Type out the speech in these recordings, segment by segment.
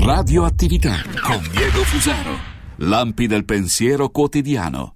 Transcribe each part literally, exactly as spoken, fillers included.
Radioattività con Diego Fusaro. Lampi del pensiero quotidiano.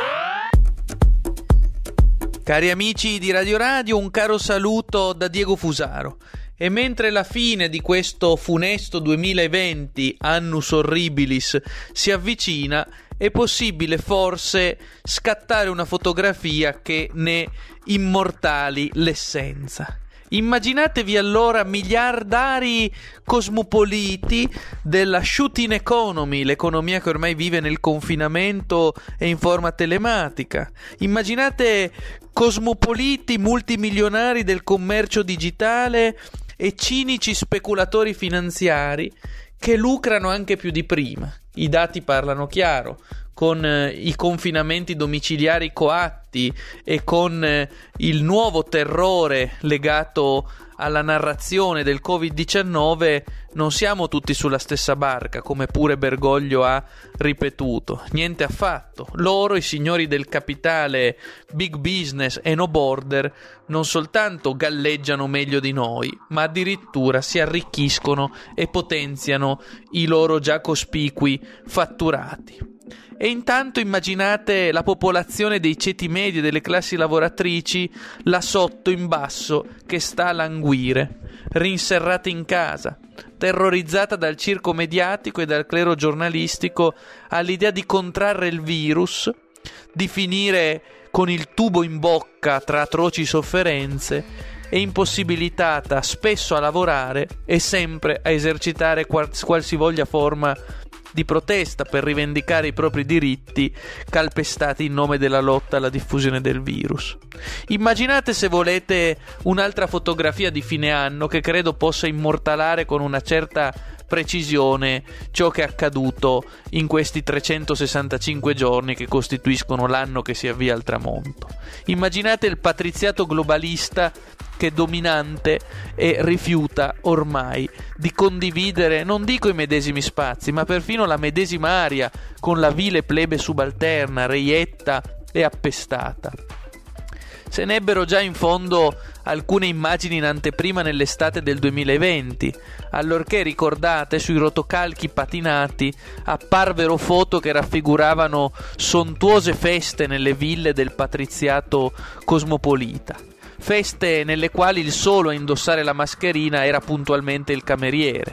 Cari amici di Radio Radio, un caro saluto da Diego Fusaro. E mentre la fine di questo funesto duemilaventi, annus horribilis, si avvicina, è possibile forse scattare una fotografia che ne immortali l'essenza. Immaginatevi allora miliardari cosmopoliti della shooting economy, l'economia che ormai vive nel confinamento e in forma telematica. Immaginate cosmopoliti multimilionari del commercio digitale e cinici speculatori finanziari che lucrano anche più di prima. I dati parlano chiaro. Con eh, i confinamenti domiciliari coatti e con eh, il nuovo terrore legato alla narrazione del covid diciannove, non siamo tutti sulla stessa barca, come pure Bergoglio ha ripetuto. Niente affatto. Loro, i signori del capitale, big business e no border, non soltanto galleggiano meglio di noi, ma addirittura si arricchiscono e potenziano i loro già cospicui fatturati. E intanto immaginate la popolazione dei ceti medi e delle classi lavoratrici là sotto in basso che sta a languire, rinserrata in casa, terrorizzata dal circo mediatico e dal clero giornalistico all'idea di contrarre il virus, di finire con il tubo in bocca tra atroci sofferenze e impossibilitata spesso a lavorare e sempre a esercitare quals- qualsivoglia forma di protesta per rivendicare i propri diritti calpestati in nome della lotta alla diffusione del virus. Immaginate, se volete, un'altra fotografia di fine anno che credo possa immortalare con una certa precisione ciò che è accaduto in questi trecentosessantacinque giorni che costituiscono l'anno che si avvia al tramonto. Immaginate il patriziato globalista che è dominante e rifiuta ormai di condividere, non dico i medesimi spazi, ma perfino la medesima aria con la vile plebe subalterna, reietta e appestata. Se ne ebbero già in fondo alcune immagini in anteprima nell'estate del duemilaventi, allorché, ricordate, sui rotocalchi patinati apparvero foto che raffiguravano sontuose feste nelle ville del patriziato cosmopolita. Feste nelle quali il solo a indossare la mascherina era puntualmente il cameriere.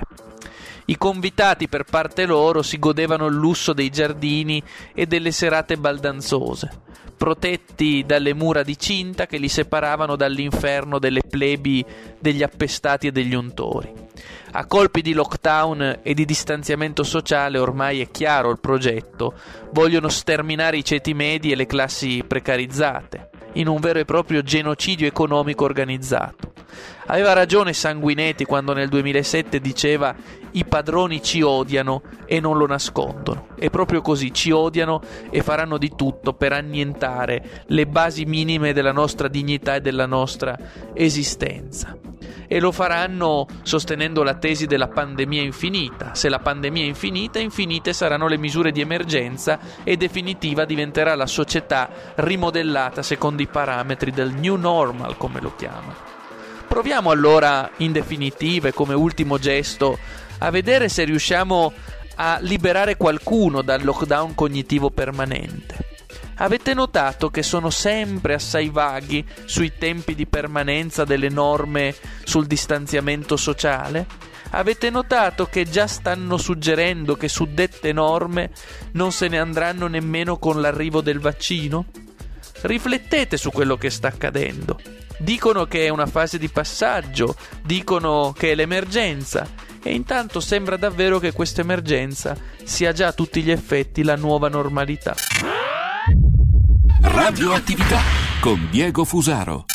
I convitati, per parte loro, si godevano il lusso dei giardini e delle serate baldanzose, protetti dalle mura di cinta che li separavano dall'inferno delle plebi, degli appestati e degli untori. A colpi di lockdown e di distanziamento sociale, ormai è chiaro il progetto: vogliono sterminare i ceti medi e le classi precarizzate, in un vero e proprio genocidio economico organizzato. Aveva ragione Sanguinetti quando nel duemilasette diceva: i padroni ci odiano e non lo nascondono. È proprio così, ci odiano e faranno di tutto per annientare le basi minime della nostra dignità e della nostra esistenza. E lo faranno sostenendo la tesi della pandemia infinita. Se la pandemia è infinita, infinite saranno le misure di emergenza e definitiva diventerà la società rimodellata secondo i parametri del new normal, come lo chiamano. Proviamo allora, in definitiva e come ultimo gesto, a vedere se riusciamo a liberare qualcuno dal lockdown cognitivo permanente. Avete notato che sono sempre assai vaghi sui tempi di permanenza delle norme sul distanziamento sociale? Avete notato che già stanno suggerendo che su dette norme non se ne andranno nemmeno con l'arrivo del vaccino? Riflettete su quello che sta accadendo. Dicono che è una fase di passaggio, dicono che è l'emergenza, e intanto sembra davvero che questa emergenza sia già a tutti gli effetti la nuova normalità. Radioattività con Diego Fusaro.